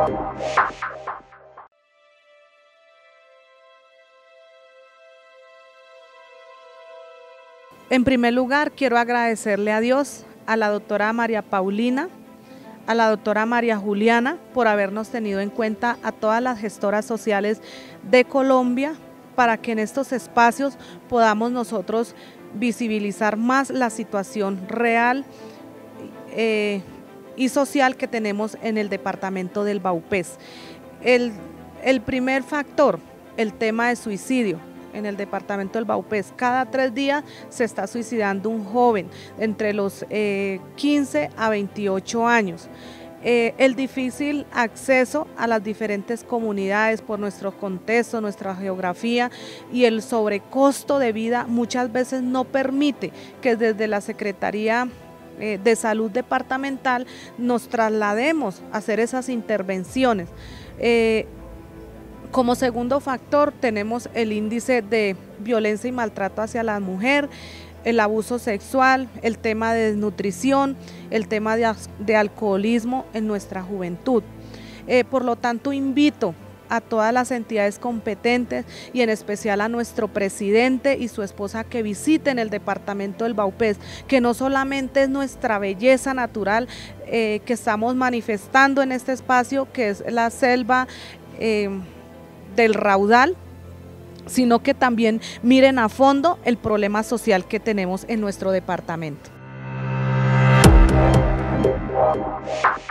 En primer lugar, quiero agradecerle a Dios, a la doctora María Paulina, a la doctora María Juliana, por habernos tenido en cuenta a todas las gestoras sociales de Colombia, para que en estos espacios podamos nosotros visibilizar más la situación real y social que tenemos en el departamento del Vaupés. El primer factor, el tema de suicidio. En el departamento del Vaupés, cada 3 días se está suicidando un joven entre los 15 a 28 años. El difícil acceso a las diferentes comunidades por nuestro contexto, nuestra geografía y el sobrecosto de vida muchas veces no permite que desde la Secretaría de Salud Departamental nos traslademos a hacer esas intervenciones. Como segundo factor tenemos el índice de violencia y maltrato hacia la mujer, el abuso sexual, el tema de desnutrición, el tema de alcoholismo en nuestra juventud. Por lo tanto, invito a todas las entidades competentes y en especial a nuestro presidente y su esposa que visiten el departamento del Vaupés, que no solamente es nuestra belleza natural que estamos manifestando en este espacio, que es la selva del Raudal, sino que también miren a fondo el problema social que tenemos en nuestro departamento.